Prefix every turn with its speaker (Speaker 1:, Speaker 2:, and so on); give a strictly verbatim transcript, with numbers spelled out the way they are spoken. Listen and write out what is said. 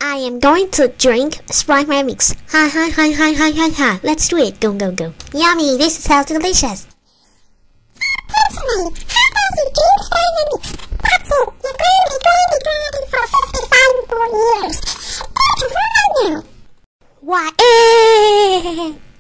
Speaker 1: I am going to drink Sprite Remix. Ha ha ha ha ha ha ha. Let's do it. Go go go. Yummy, this is so delicious.
Speaker 2: Personally, how about you drink Sprite Remix? That's it. You're going to be going to be grinding for fifty-five more years. That's right now.
Speaker 1: Why?